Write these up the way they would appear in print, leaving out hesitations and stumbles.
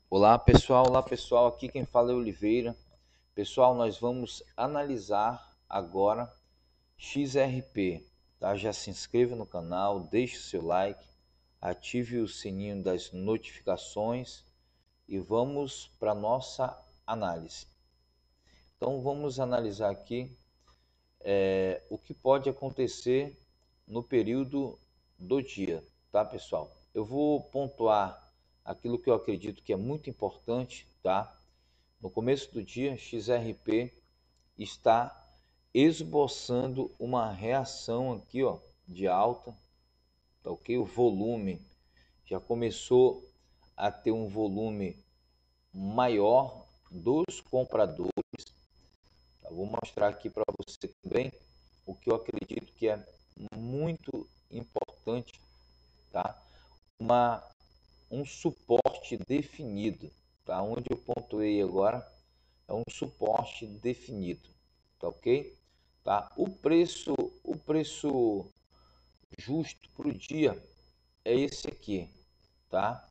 Olá pessoal, aqui quem fala é Oliveira. Pessoal, nós vamos analisar agora XRP, tá? Já se inscreva no canal, deixe o seu like, ative o sininho das notificações e vamos para nossa análise. Então vamos analisar aqui o que pode acontecer no período do dia, tá pessoal? Eu vou pontuar aquilo que eu acredito que é muito importante, tá? No começo do dia, XRP está esboçando uma reação aqui, ó, de alta, tá ok? O volume já começou a ter um volume maior dos compradores. Tá? Vou mostrar aqui para você também o que eu acredito que é muito importante, tá? Um suporte definido, tá? Onde eu pontuei agora é um suporte definido, tá ok? Tá? O preço justo para o dia é esse aqui, tá?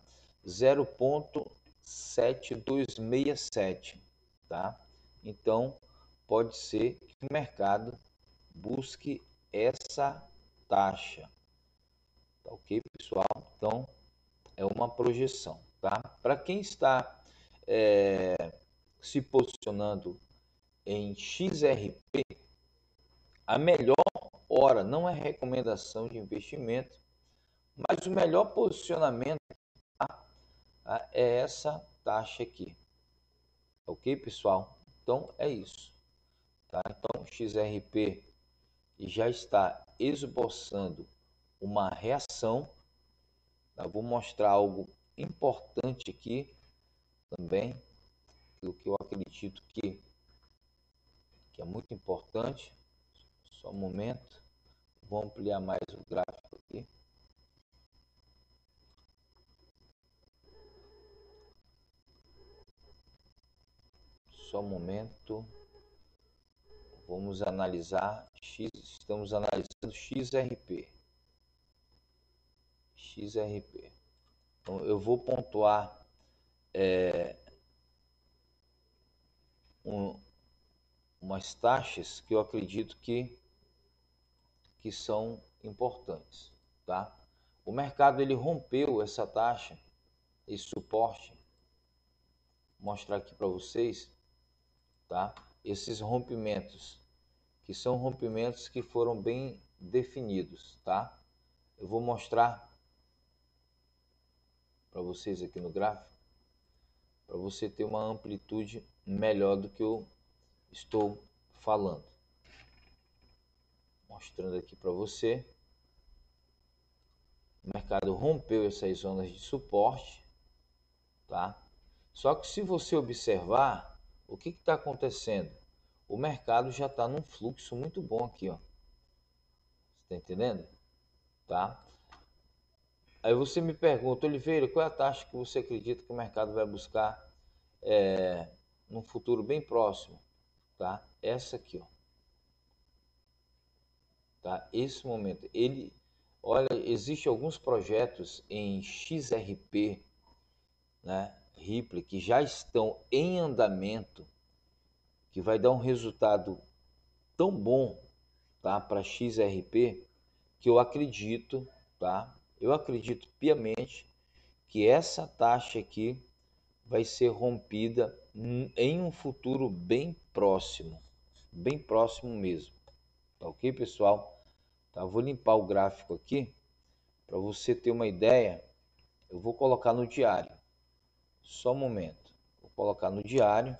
0,7267, tá? Então pode ser que o mercado busque essa taxa, tá ok, pessoal? Então é uma projeção, tá? Para quem está se posicionando em XRP, a melhor hora não é recomendação de investimento, mas o melhor posicionamento, é essa taxa aqui. Ok, pessoal? Então é isso. Tá? Então XRP já está esboçando uma reação. Tá? Vou mostrar algo importante aqui também, o que eu acredito que é muito importante. Só um momento. Vou ampliar mais o gráfico aqui. Só um momento. Vamos analisar estamos analisando XRP. XRP. Então eu vou pontuar umas taxas que eu acredito que são importantes, tá? O mercado ele rompeu essa taxa, esse suporte. Vou mostrar aqui para vocês, tá? Esses rompimentos, que são rompimentos que foram bem definidos, tá? Eu vou mostrar para vocês aqui no gráfico, para você ter uma amplitude melhor do que eu estou falando. Mostrando aqui para você. O mercado rompeu essas zonas de suporte, tá? Só que se você observar, o que está acontecendo? O mercado já está num fluxo muito bom aqui, ó. Está entendendo? Tá? Aí você me pergunta, Oliveira, qual é a taxa que você acredita que o mercado vai buscar num futuro bem próximo? Tá? Essa aqui, ó. Tá? Esse momento, olha, existem alguns projetos em XRP, né, Ripple, que já estão em andamento, que vai dar um resultado tão bom, tá, para XRP, que eu acredito, tá? Eu acredito piamente que essa taxa aqui vai ser rompida em um futuro bem próximo mesmo. Tá ok, pessoal? Tá, vou limpar o gráfico aqui para você ter uma ideia. Eu vou colocar no diário. Só um momento. Vou colocar no diário.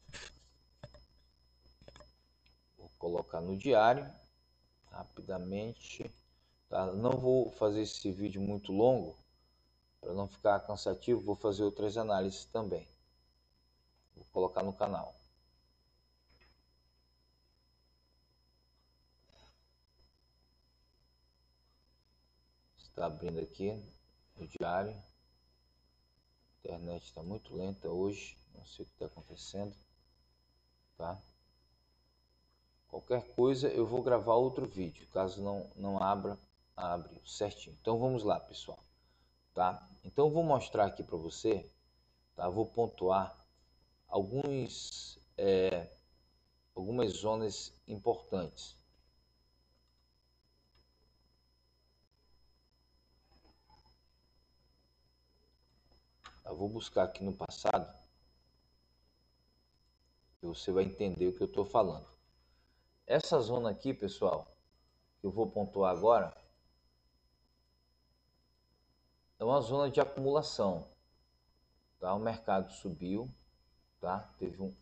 Vou colocar no diário rapidamente. Tá? Não vou fazer esse vídeo muito longo para não ficar cansativo. Vou fazer outras análises também. Vou colocar no canal. Está abrindo aqui no diário. A internet está muito lenta hoje. Não sei o que está acontecendo. Tá? Qualquer coisa eu vou gravar outro vídeo. Caso não abra, abre certinho. Então vamos lá, pessoal. Tá? Então eu vou mostrar aqui para você tá? Vou pontuar algumas zonas importantes. Eu vou buscar aqui no passado e você vai entender o que eu estou falando. Essa zona aqui, pessoal, que eu vou pontuar agora, é uma zona de acumulação, tá? O mercado subiu, tá? Teve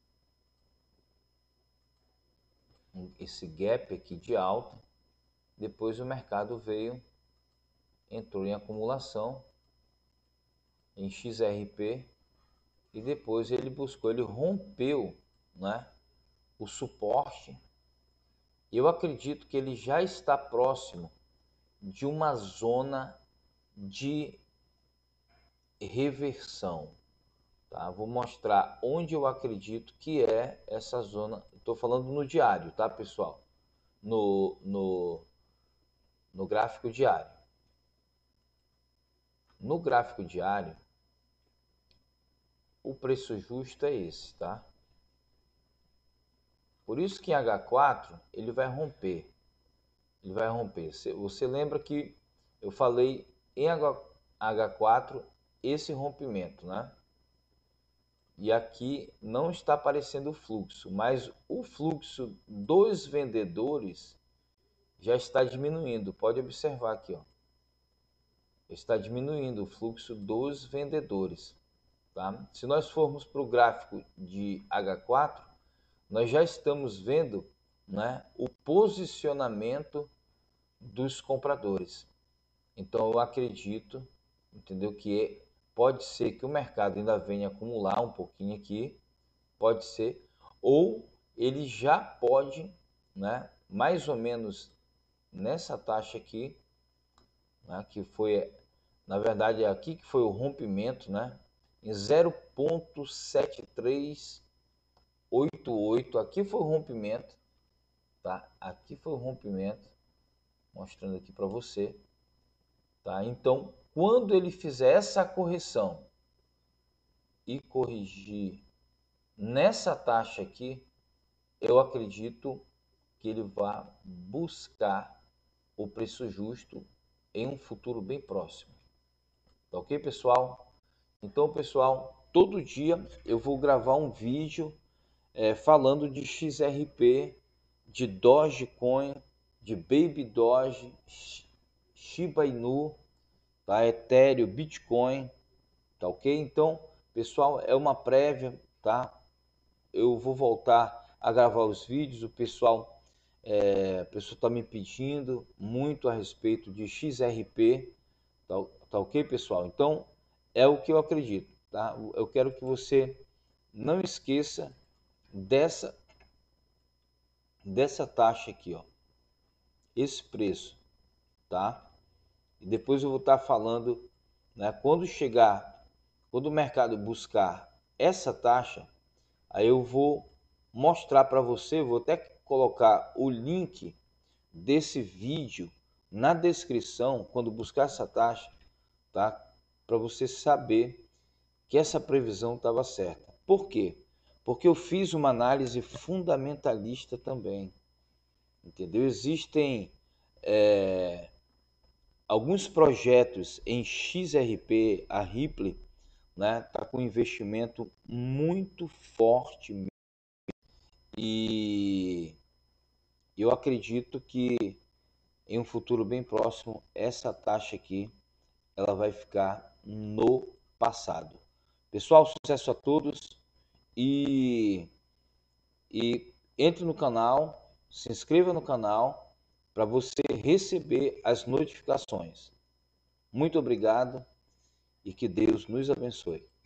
esse gap aqui de alta, depois o mercado entrou em acumulação em XRP e depois ele rompeu, né, o suporte. Eu acredito que ele já está próximo de uma zona de reversão, tá? Vou mostrar onde eu acredito que é essa zona. Estou falando no diário, tá, pessoal? No gráfico diário. No gráfico diário, o preço justo é esse, tá? Por isso que em H4 ele vai romper. Ele vai romper. Você lembra que eu falei em H4 esse rompimento, né? E aqui não está aparecendo o fluxo, mas o fluxo dos vendedores já está diminuindo. Pode observar aqui, ó. Está diminuindo o fluxo dos vendedores, tá? Se nós formos para o gráfico de H4, nós já estamos vendo, né, o posicionamento dos compradores. Então eu acredito, entendeu, que pode ser que o mercado ainda venha acumular um pouquinho aqui, pode ser, ou ele já pode, né, mais ou menos nessa taxa aqui, né, que foi, na verdade, aqui que foi o rompimento, né, em 0,7388, aqui foi o rompimento, tá? Aqui foi o rompimento, mostrando aqui para você, tá? Então, quando ele fizer essa correção e corrigir nessa taxa aqui, eu acredito que ele vai buscar o preço justo em um futuro bem próximo. Tá ok, pessoal? Então, pessoal, todo dia eu vou gravar um vídeo falando de XRP, de Dogecoin, de Baby Doge, Shiba Inu, tá? Ethereum, Bitcoin, tá ok? Então, pessoal, é uma prévia, tá? Eu vou voltar a gravar os vídeos, o pessoal está me pedindo muito a respeito de XRP, tá ok, pessoal? Então, é o que eu acredito, tá? Eu quero que você não esqueça dessa taxa aqui, ó, esse preço, tá? E depois eu vou estar falando, né, quando o mercado buscar essa taxa, aí eu vou mostrar para você, vou até colocar o link desse vídeo na descrição quando buscar essa taxa, tá? Para você saber que essa previsão estava certa. Por quê? Porque eu fiz uma análise fundamentalista também, entendeu? Existem alguns projetos em XRP, a Ripple, né, tá com investimento muito forte e eu acredito que em um futuro bem próximo essa taxa aqui ela vai ficar no passado. Pessoal, sucesso a todos e entre no canal, se inscreva no canal para você receber as notificações. Muito obrigado e que Deus nos abençoe.